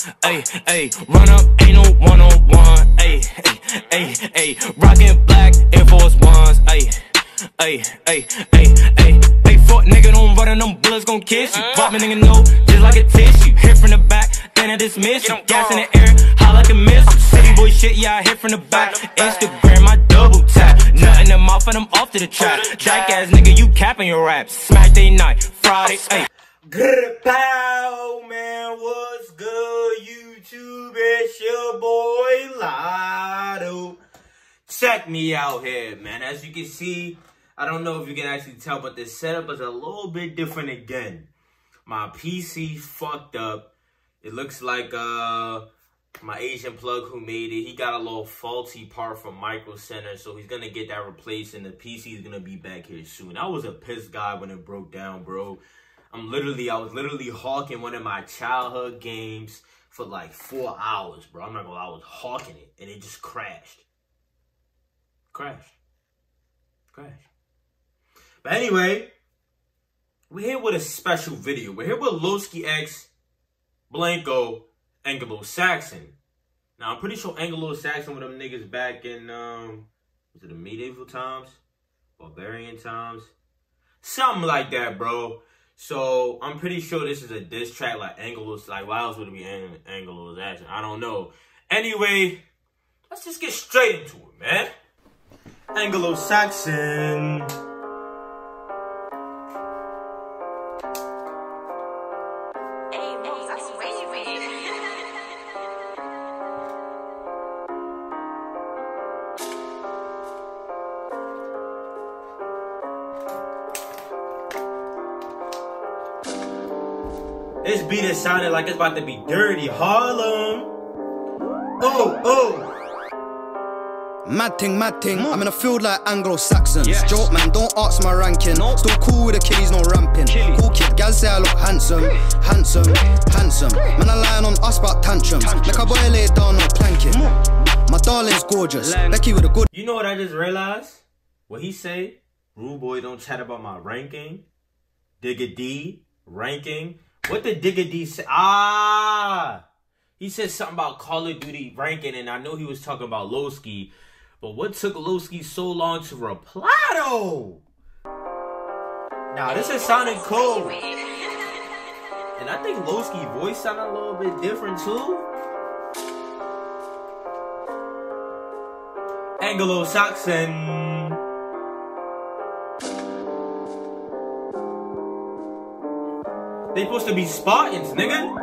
Ayy, ayy, run up, ain't no one-on-one. Ayy, ayy, ayy, ayy, rockin' black Air Force Ones. Ayy, ayy, ayy, ayy, ayy, ayy, fuck nigga, don't run, them bullets gon' kiss you. Pop me nigga know, just like a tissue. Hit from the back, then I dismiss you. Gas in the air, high like a missile. City boy shit, yeah, I hit from the back. Instagram, I double tap. Nothing in mouth and I'm off to the trap. Dyke ass nigga, you capping your raps. Smack day night, Friday, ayy. Good pow, man, what's good, YouTube? It's your boy, Lotto. Check me out here, man. As you can see, I don't know if you can actually tell, but the setup is a little bit different again. My PC fucked up. It looks like, my Asian plug who made it, he got a little faulty part from Micro Center, so he's gonna get that replaced, and the PC is gonna be back here soon. I was a pissed guy when it broke down, bro. I was literally hawking one of my childhood games for like 4 hours, bro. I'm not gonna lie, I was hawking it, and it just crashed. Crashed. But anyway, we're here with a special video. We're here with Lowski X, Blanco, Anglo-Saxon. Now, I'm pretty sure Anglo-Saxon with them niggas back in, was it the medieval times? Barbarian times? Something like that, bro. So, I'm pretty sure this is a diss track like Anglo's, like, why else would it be Anglo-Saxon? I don't know. Anyway, let's just get straight into it, man. Anglo-Saxon. This beat is sounding like it's about to be dirty. Harlem. Oh. Mad thing, I'm in a field like Anglo-Saxons. Yes. Joke man, don't ask my ranking. Nope. Still cool with the kiddies, no ramping. Cool kid, gal say I look handsome. Man, I lying on us about tantrums. Like a boy lay down, no planking. My darling's gorgeous. Becky with a good. You know what I just realized? What he say? Rude boy, don't chat about my ranking. Digga D, ranking. What did Digga D say? He said something about Call of Duty ranking, and I know he was talking about Lowski. But what took Lowski so long to reply, though? Nah, this is sounding cool. And I think Lowski's voice sounded a little bit different, too. Anglo-Saxon. They supposed to be Spartans, nigga.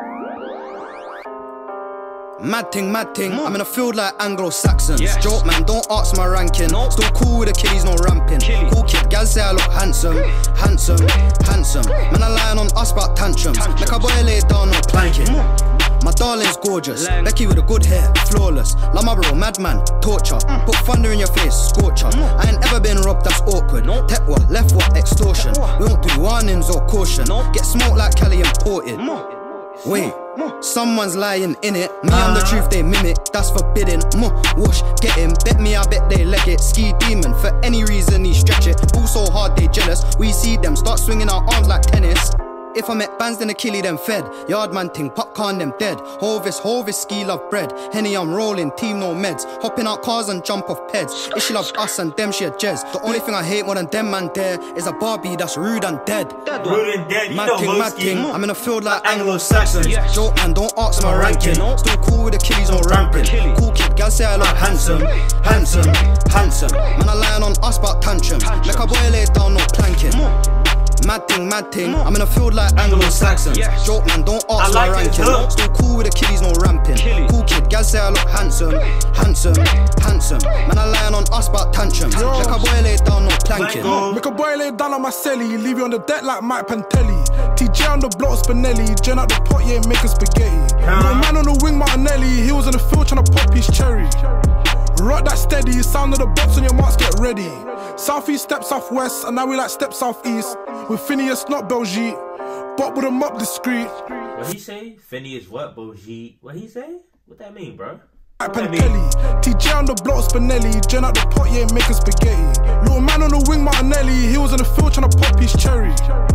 Mad thing, I'm in a field like Anglo-Saxons. Yes. Joke man, don't ask my ranking. Nope. Still cool with the kiddies, no ramping. Cool kid, gal say I look handsome. Man, I lying on us about tantrums. Like a boy lay down, no planking. My darling's gorgeous. Becky with a good hair, flawless. Like my bro, madman, torture. Put thunder in your face, scorcher. I ain't ever been robbed, that's awkward. Tech what, left what, extortion. We don't do warnings or caution. Get smoked like Cali imported. Wait, someone's lying in it. Me and the truth they mimic, that's forbidden. Whoosh, get him, bet me I bet they leg it. Ski demon, for any reason he stretch it. Pull so hard they jealous, we see them start swinging our arms like tennis. If I met bands then Achilles them fed. Yardman ting, popcorn them dead. Hovis, ski love bread. Henny I'm rolling, team no meds. Hopping out cars and jump off peds. If she love us and them she a jazz. The only thing I hate more than them man there is a Barbie that's rude and dead. Rude and dead, mad thing. I'm in a field like Anglo-Saxons. Joke man, don't ask my ranking. Still cool with the kiddies, no ramping. Cool kid, gal say I look handsome. Man, I lying on us about tantrums. Like a boy lay down, no planking. Mad thing, I'm in a field like Anglo-Saxons. Joke man, don't ask my ranking. Still cool with the kiddies, no ramping. Cool kid, gal say I look handsome. Man, I lying on us about tantrums. Like a boy lay down, no planking. Make a boy lay down on my celly. Leave you on the deck like Mike Pantelli. TJ on the block, Spinelli. Jen out the pot, yeah, making spaghetti. Little man on the wing, Martinelli. He was in the field trying to pop his cherry. Rock that steady, sound of the box on your marks, get ready. Southeast, step southwest, and now we like step southeast. With Phineas, not Belgique, but with a mop discreet. What he say? Phineas what, Belgique? What he say? What that mean, bro? Pantelli, TJ on the block, Spinelli. Jen out the pot, yeah, making spaghetti. Little man on the wing, Martinelli. He was in the field trying to pop his cherry.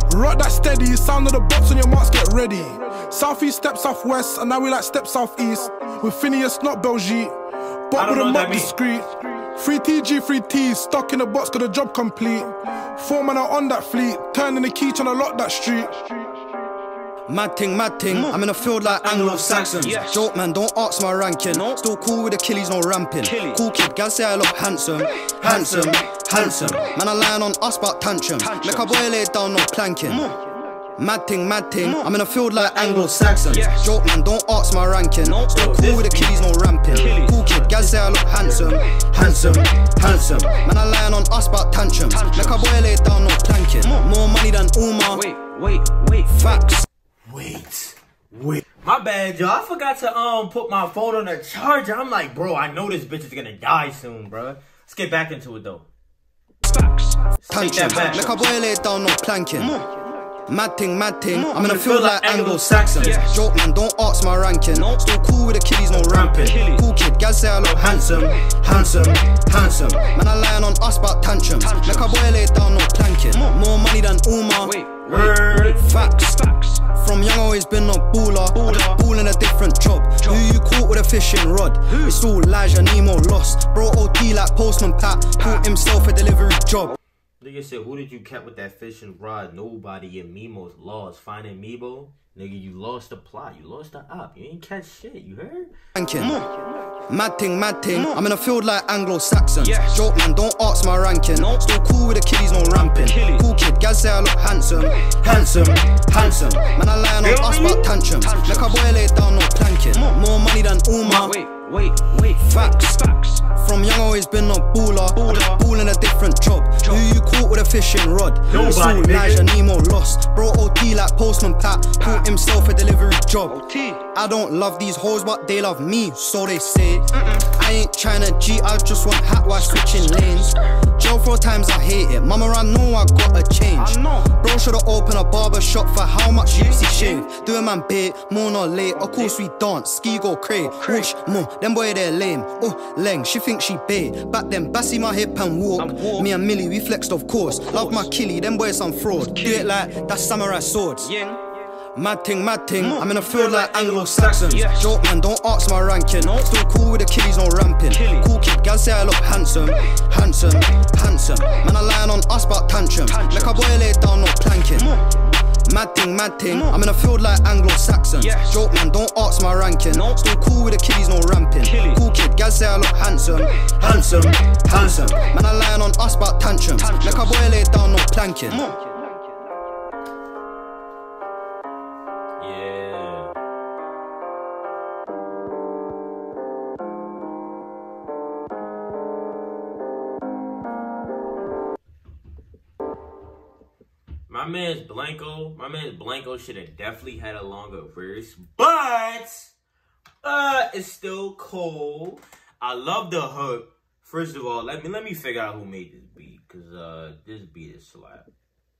Rock that steady, sound of the box on your marks, get ready. Southeast, step southwest, and now we like step southeast. With Phineas, not Belgique, but with a mob discreet. 3 TG, 3 T's, stuck in the box, got the job complete. 4 man are on that fleet, turning the key, trying to lock that street. Mad thing, I'm in a field like Anglo-Saxons. Joke man, don't ask my ranking. Still cool with Achilles, no ramping. Cool kid, guys say I look handsome. Handsome. Man, I lying on us about tantrums. Make a boy lay down, no planking. Mad thing, I'm in a field like Anglo-Saxons. Joke man, don't ask my ranking. Still cool with Achilles, no ramping. Cool kid, guys say I look handsome. Handsome. Man, I lying on us about tantrums. Make a boy lay down, no planking. More money than Uma. Wait. Facts. Wait. My bad, y'all. I forgot to put my phone on the charger. I'm like, bro, I know this bitch is gonna die soon, bro. Let's get back into it though. Tantrum. Make a boy lay down, no planking. Mad thing, I'm in a field like Anglo-Saxons. Joke man, don't ask my ranking. Still cool with Achilles, no ramping. Cool kid, guys say I look handsome. Man, I lying on us about tantrums. Make a boy lay down, no planking. More money than Uma. Facts. From young always been a baller. I just ball in a different job. Who you caught with a fishing rod? It's all Elijah Nemo lost. Bro OT like Postman Pat. Caught himself a delivery job. Nigga said, who did you catch with that fishing rod? Nobody. In Memo's lost. Finding Mebo? Nigga, you lost the plot. You lost the op. You ain't catch shit. You heard? Mad thing, I'm in a field like Anglo-Saxons. Joke man, don't ask my ranking. Still cool with Achilles, no ramping. Cool kid, guys say I look handsome. Man, I lying on us about tantrums. Make a boy lay down, no planking. More money than Uma. Facts. From young always been a baller. I just ball in a different job. Who you caught with a fishing rod? It's all Elijah Nemo lost. Bro OT like Postman Pat. Caught himself a delivery job. I don't love these hoes, but they love me, so they say. I ain't tryna G, I just want hat while switching lanes. Jail 4 times, I hate it. Mama, I know I gotta change. Bro should've opened a barber shop for how much you see shave. Do a man bait, more not late. Of course we dance, ski go cray. Whoosh, them boy they're lame. Oh, Leng, she thinks she bait. Back then, Bassy my hip and walk. Me and Millie, we flexed of course. Love my killie, them boys some fraud. Do it like that's samurai swords. Mad thing, I'm in a field like Anglo-Saxons. Joke man, don't ask my ranking. Still cool with Achilles, no ramping. Cool kid, guys say I look handsome. Man, I lying on us about tantrums. Make a boy lay down, no planking. Mad thing, I'm in a field like Anglo-Saxons. Joke man, don't ask my ranking. Still cool with Achilles, no ramping. Cool kid, guys say I look handsome. Man, I lying on us about tantrums. Make a boy lay down, no planking. My man's Blanco should have definitely had a longer verse, but it's still cool. I love the hook. First of all, let me figure out who made this beat, cause this beat is slap.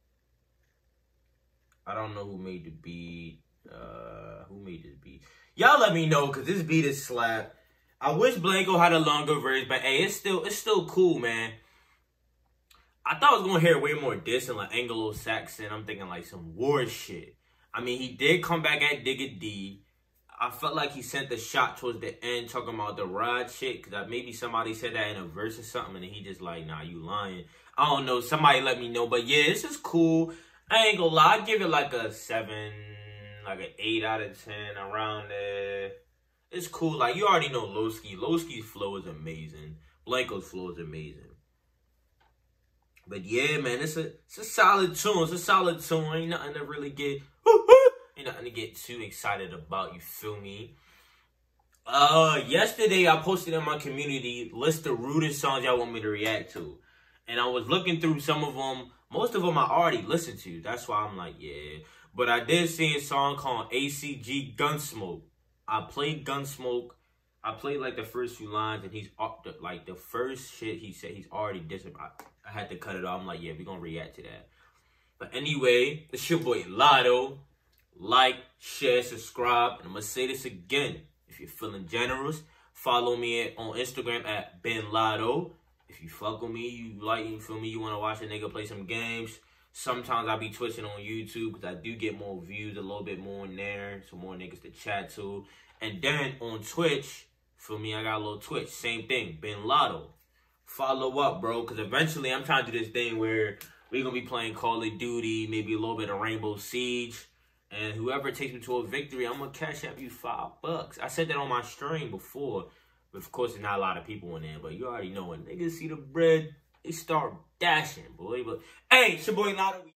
I don't know who made the beat. Who made this beat? Y'all let me know, cause this beat is slap. I wish Blanco had a longer verse, but hey, it's still cool, man. I thought I was gonna hear way more diss and like Anglo-Saxon. I'm thinking like some war shit. I mean, he did come back at Digga D. I felt like he sent the shot towards the end talking about the rod shit. Cause maybe somebody said that in a verse or something and he just like, nah, you lying. I don't know. Somebody let me know. But yeah, this is cool. I ain't gonna lie. I give it like a 7, like an 8 out of 10 around there. It's cool. Like you already know Lowski. Lowski's flow is amazing. Blanco's flow is amazing. But yeah, man, it's a solid tune. It's a solid tune. Ain't nothing to really get too excited about. You feel me? Yesterday I posted in my community list the rudest songs y'all want me to react to, and I was looking through some of them. Most of them I already listened to. That's why I'm like, yeah. But I did see a song called ACG Gunsmoke. I played Gunsmoke. I played like the first few lines, and he's up like the first shit he said he's already dissing. I had to cut it off. I'm like, yeah, we're gonna react to that. But anyway, it's your boy Lotto. Like, share, subscribe, and I'm gonna say this again. If you're feeling generous, follow me on Instagram at Ben Lotto. If you fuck with me, you like, you feel me, you wanna watch a nigga play some games, Sometimes I'll be twitching on YouTube because I do get more views, a little bit more in there. So more niggas to chat to. And then on Twitch, for me, I got a little Twitch. Same thing, Ben Lotto. Follow up, bro, because eventually I'm trying to do this thing where we're going to be playing Call of Duty, maybe a little bit of Rainbow Siege. And whoever takes me to a victory, I'm going to cash out you $5. I said that on my stream before. But of course, there's not a lot of people in there. But you already know when niggas see the bread, they start dashing, boy. But hey, it's your boy Lotto.